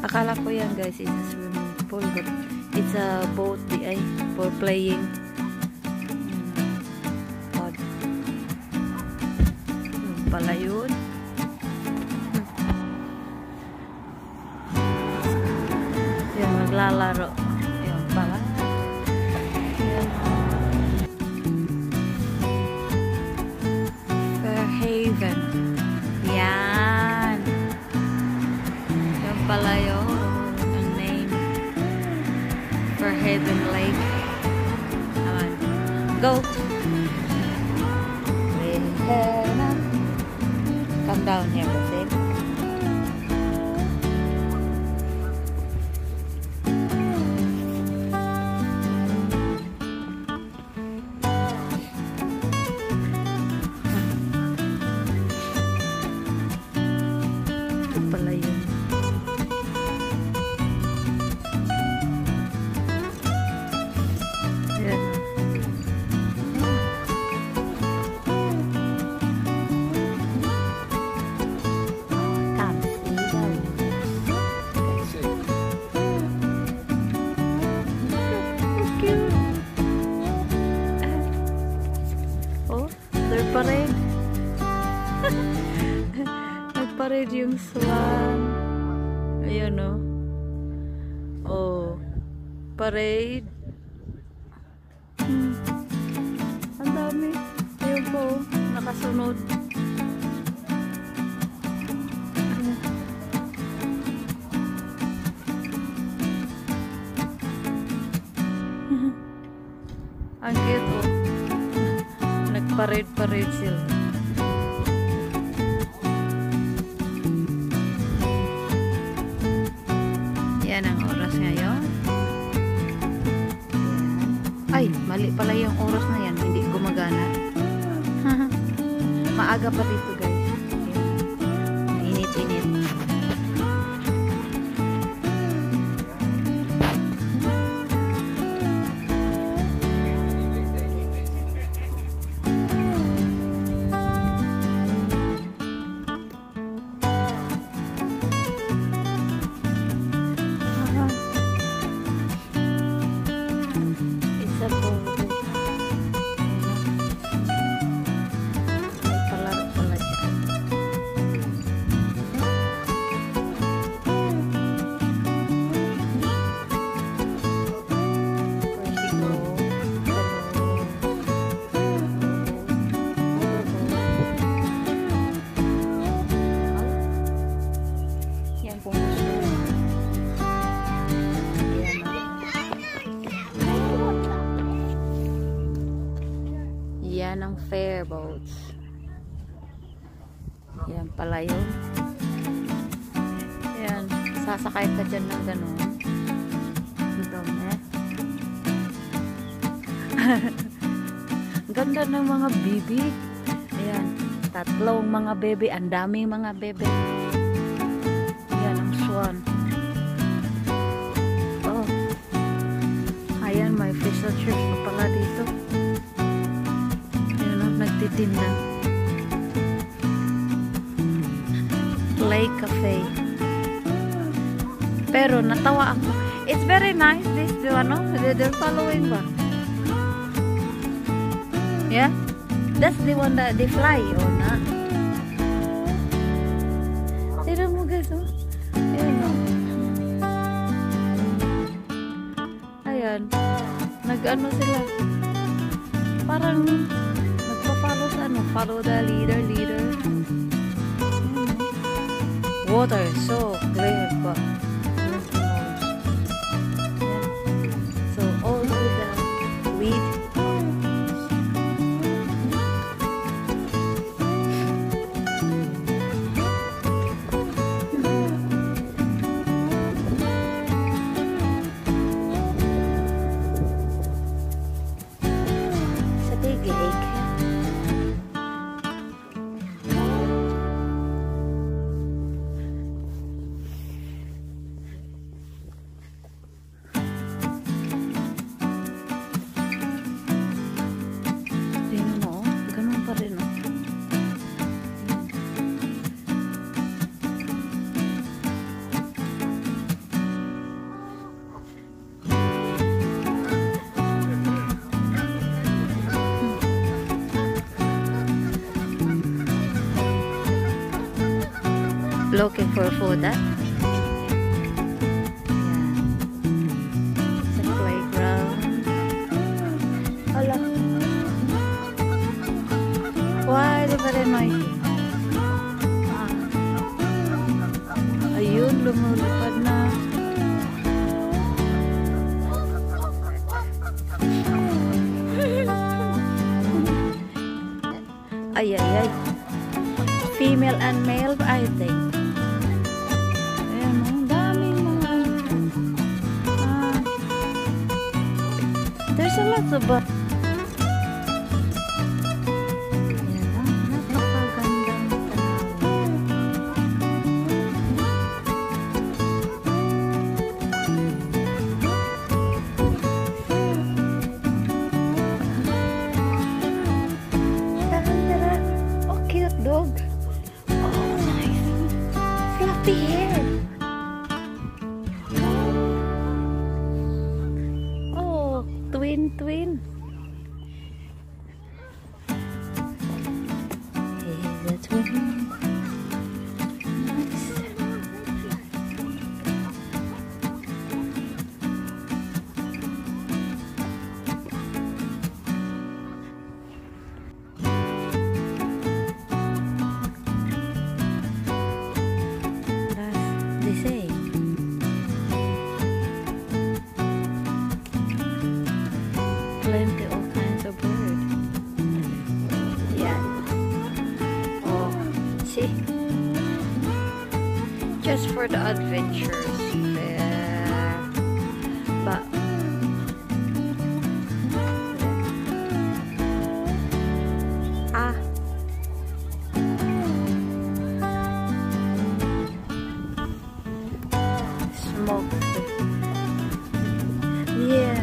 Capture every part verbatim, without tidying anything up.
Akala ko yan guys, it's a swimming pool, but it's a boat di ay for playing. Hmm. Odd. Yung pala yun. Yung maglalaro. Yung pala. Yan. Fairhaven. Yan. Yung pala yun. Ang name. Fairhaven Lake. Come on. Go. Come down here, that's it. Pala yun. Yan. Oh, they're parade. Nagparade yung swan. Ayun o. Oh. Parade. Hmm. Ang dami. Ayun po. Nakasunod. Ang cute o. Nagparade-parade sila. Yan ang oras ngayon. Ay, mali pala yung oras na yan. Hindi gumagana. Maaga pa dito guys. Init-init. Yan ang fair boats. Yan pala yun. Yan. Sasakay ka dyan ng ganun. Ito, eh. Ganda ng mga bibi. Ayan. Tatlong mga bebe. Ang daming mga bebe. Yan ang swan. Oh. Ayan, may fish and chips pa pala dito. Nagtitinda. Play cafe. Pero natawa ako. It's very nice this do ano? They're following ba? Yeah? That's the one that they fly or not? Tignan mo guys oh. Ayan o. Ayan. Nag-ano sila. Parang follow sa ano, follow the leader, leader. Hmm. Water is so clear, but so all with the weed. Sa big lake. looking for food, ah? It's a playground. Hala. Why, di ba rin noisy? Ah. Ayun, lumulupad na. Ay, ay, ay. Female and male, I think. Ayan, ang daming mga... Ah, there's a lot of... Ayan, ah, napakagandang tanawin. Tara, tara. Oh, cute dog. Fluffy hair. Oh, twin, twin. He's a twin. Nice. They say. Plenty all kinds of birds. Yeah. Oh, see? Just for the adventures. Yeah. But ah. Smoke. Yeah.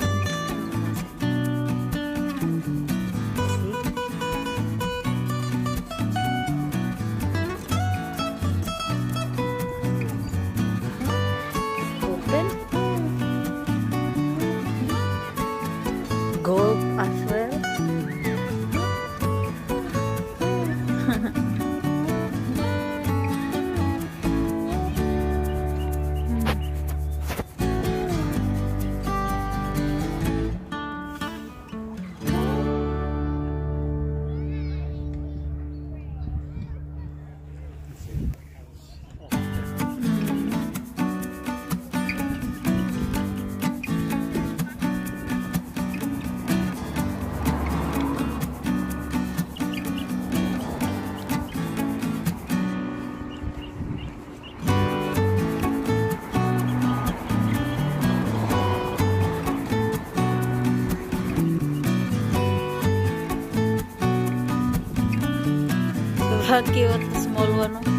See? Open. Gold as well. How cute, the small one.